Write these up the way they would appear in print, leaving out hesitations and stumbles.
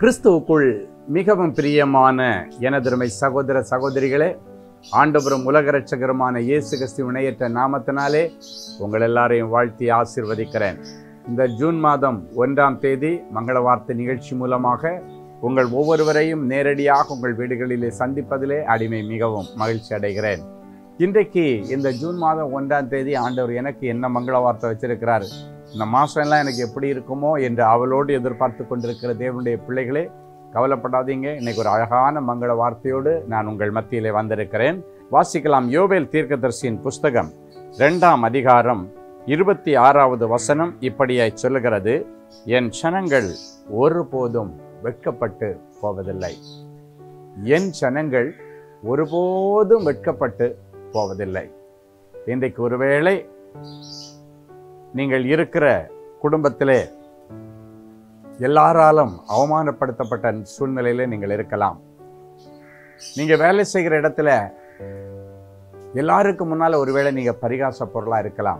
கிறிஸ்துவுக்குள் மிகவும் பிரியமான எனதருமை சகோதர சகோதரிகளே, ஆண்டவரும் உலக இரட்சகருமான இயேசு கிறிஸ்து இணையற்ற நாமத்தினாலே உங்கள் எல்லாரையும் வாழ்த்தி ஆசீர்வதிக்கிறேன். இந்த ஜூன் மாதம் 1ஆம் தேதி மங்கள வார்த்தை நிகழ்ச்சி மூலமாக உங்கள் ஒவ்வொருவரையும் நேரடியாக உங்கள் வீடுகளிலே சந்திப்பதிலே அடிமை மிகவும் மகிழ்ச்சி அடைகிறேன். இன்றைக்கு இந்த ஜூன் மாதம் 1ஆம் தேதி ஆண்டவர் எனக்கு என்ன மங்கள வார்த்தை வச்சிருக்கிறார், இந்த மாதம்லாம் எனக்கு எப்படி இருக்குமோ என்று அவளோடு எதிர்பார்த்து கொண்டிருக்கிற தேவனுடைய பிள்ளைகளே, கவலைப்படாதீங்க. இன்னைக்கு ஒரு அழகான மங்கள வார்த்தையோடு நான் உங்கள் மத்தியிலே வந்திருக்கிறேன். வாசிக்கலாம். யோவேல் தீர்க்கதரிசியின் புஸ்தகம் 2ஆம் அதிகாரம் 26வது வசனம் இப்படியாய் சொல்லுகிறது, என் ஜனங்கள் ஒருபோதும் வெட்கப்பட்டு போவதில்லை. என் ஜனங்கள் ஒருபோதும் வெட்கப்பட்டு போவதில்லை. இன்றைக்கு ஒருவேளை நீங்கள் இருக்கிற குடும்பத்திலே எல்லாராலும் அவமானப்படுத்தப்பட்ட சூழ்நிலையில நீங்கள் இருக்கலாம். நீங்க வேலை செய்கிற இடத்துல எல்லாருக்கும் முன்னால ஒருவேளை நீங்க பரிகாச பொருளா இருக்கலாம்.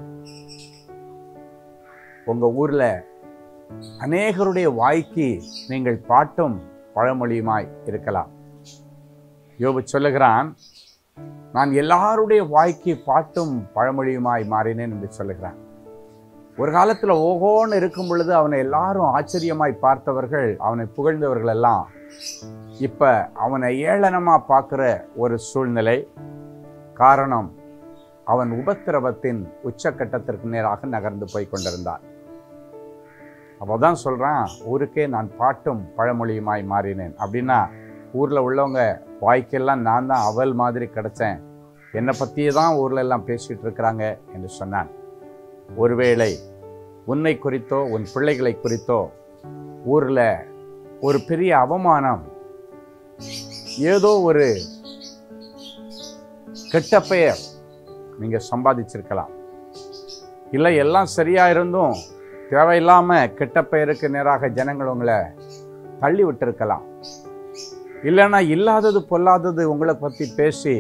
உங்க ஊர்ல அநேகருடைய வாய்க்கு நீங்கள் பாட்டும் பழமொழியுமாய் இருக்கலாம். யோபு சொல்லுகிறான், நான் எல்லாருடைய வாய்க்கு பாட்டும் பழமொழியுமாய் மாறினேன் என்று சொல்லுகிறான். ஒரு காலத்தில் ஓகோன்னு இருக்கும் பொழுது அவனை எல்லாரும் ஆச்சரியமாய் பார்த்தவர்கள், அவனை புகழ்ந்தவர்கள் எல்லாம் இப்ப அவனை ஏளனமா பார்க்கிற ஒரு சூழ்நிலை. காரணம், அவன் உபத்திரவத்தின் உச்சக்கட்டத்திற்கு நேராக நகர்ந்து போய் கொண்டிருந்தான். அப்போதான் சொல்றான், ஊருக்கே நான் பாட்டும் பழமொழியுமாய் மாறினேன். அப்படின்னா ஊர்ல உள்ளவங்க வாய்க்கெல்லாம் நான் தான் அவல் மாதிரி கிடைச்சேன், என்னை பற்றியே தான் ஊர்ல எல்லாம் பேசிட்டு இருக்கிறாங்க என்று சொன்னான். ஒருவேளை உன்னை குறித்தோ உன் பிள்ளைகளை குறித்தோ ஊர்ல ஒரு பெரிய அவமானம், ஏதோ ஒரு கெட்ட பெயர் நீங்க சம்பாதிச்சிருக்கலாம். இல்லை, எல்லாம் சரியா இருந்தும் தேவையில்லாம கெட்ட பெயருக்கு நேராக ஜனங்கள் உங்களை தள்ளி விட்டிருக்கலாம். இல்லைன்னா இல்லாதது பொல்லாதது உங்களை பத்தி பேசி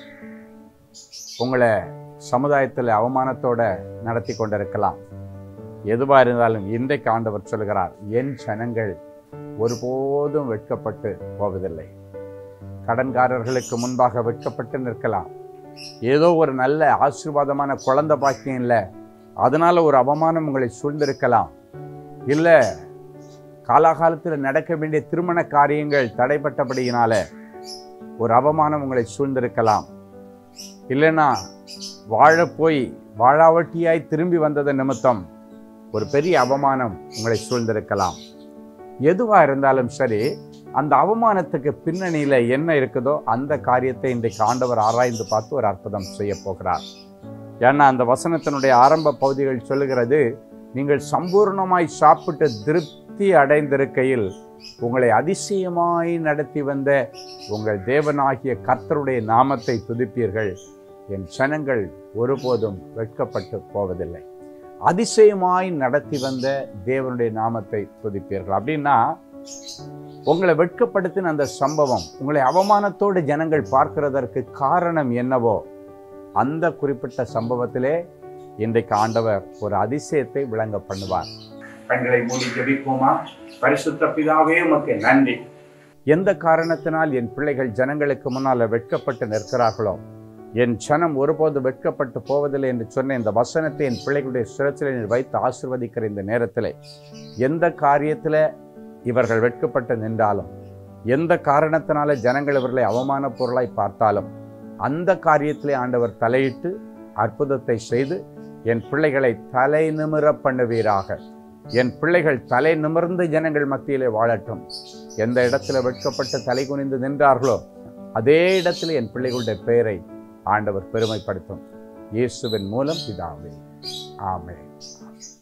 உங்களை சமுதாயத்தில் அவமானத்தோட நடத்தி கொண்டிருக்கலாம். எதுவா இருந்தாலும் இன்றைக்கு ஆண்டவர் சொல்கிறார், என் ஜனங்கள் ஒருபோதும் வெட்கப்பட்டு போவதில்லை. கடன்காரர்களுக்கு முன்பாக வெட்கப்பட்டு நிற்கலாம். ஏதோ ஒரு நல்ல ஆசீர்வாதமான குழந்தை பாக்கியம் இல்லை, அதனால ஒரு அவமானம் உங்களை சூழ்ந்திருக்கலாம். இல்லை, காலாகாலத்தில் நடக்க வேண்டிய திருமண காரியங்கள் தடைப்பட்டபடியினால ஒரு அவமானம் உங்களை சூழ்ந்திருக்கலாம். இல்லைன்னா வாழாவட்டியாய் திரும்பி வந்தது நிமித்தம் ஒரு பெரிய அவமானம் உங்களை சூழ்ந்திருக்கலாம். எதுவா இருந்தாலும் சரி, அந்த அவமானத்துக்கு பின்னணியில என்ன இருக்குதோ அந்த காரியத்தை இன்றைக்கு ஆண்டவர் ஆராய்ந்து பார்த்து ஒரு அற்புதம் செய்ய போகிறார். ஏன்னா அந்த வசனத்தினுடைய ஆரம்ப பகுதிகள் சொல்லுகிறது, நீங்கள் சம்பூர்ணமாய் சாப்பிட்டு திருப்தி அடைந்திருக்கையில் உங்களை அதிசயமாய் நடத்தி வந்த உங்கள் தேவனாகிய கர்த்தருடைய நாமத்தை துதிப்பீர்கள். என் ஜனங்கள் ஒருபோதும் வெட்கப்பட்டு போவதில்லை. அதிசயமாய் நடத்தி வந்த தேவனுடைய நாமத்தை துதிப்பீர்கள். அப்படின்னா உங்களை வெட்கப்படுத்தின அந்த சம்பவம், உங்களை அவமானத்தோடு ஜனங்கள் பார்க்கிறதற்கு காரணம் என்னவோ அந்த குறிப்பிட்ட சம்பவத்திலே இன்றைக்கு ஆண்டவர் ஒரு அதிசயத்தை விளங்க பண்ணுவார். கண்களை மூடி ஜெபிப்போமா? பரிசுத்த பிதாவே, உமக்கு நன்றி. எந்த காரணத்தினால் என் பிள்ளைகள் ஜனங்களுக்கு முன்னால் வெட்கப்பட்டு நிற்கிறார்களோ, என் ஜனம் ஒருபோது வெட்கப்பட்டு போவதில்லை என்று சொன்ன இந்த வசனத்தை என் பிள்ளைகளுடைய சிரச்சில் வைத்து ஆசீர்வதிக்கிற இந்த நேரத்தில், எந்த காரியத்தில் இவர்கள் வெட்கப்பட்டு நின்றாலும், எந்த காரணத்தினால ஜனங்கள் இவர்களை அவமான பொருளாய் பார்த்தாலும், அந்த காரியத்திலே ஆண்டவர் தலையிட்டு அற்புதத்தை செய்து என் பிள்ளைகளை தலை நிமிர பண்ணுவீராக. என் பிள்ளைகள் தலை நிமிர்ந்து ஜனங்கள் மத்தியிலே வாழட்டும். எந்த இடத்துல வெட்கப்பட்டு தலை குனிந்து நின்றார்களோ அதே இடத்துல என் பிள்ளைகளுடைய பெயரை ஆண்டவர் பெருமைப்படுத்தும். இயேசுவின் மூலம் பிதாவே, ஆமென்.